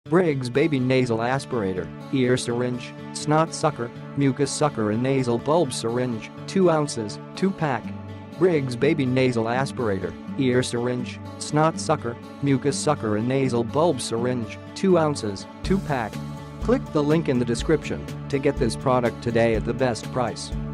Briggs Baby Nasal Aspirator, Ear Syringe, Snot Sucker, Mucus Sucker and Nasal Bulb Syringe, 2 ounces, 2-pack. Briggs Baby Nasal Aspirator, Ear Syringe, Snot Sucker, Mucus Sucker and Nasal Bulb Syringe, 2 ounces, 2-pack. Click the link in the description to get this product today at the best price.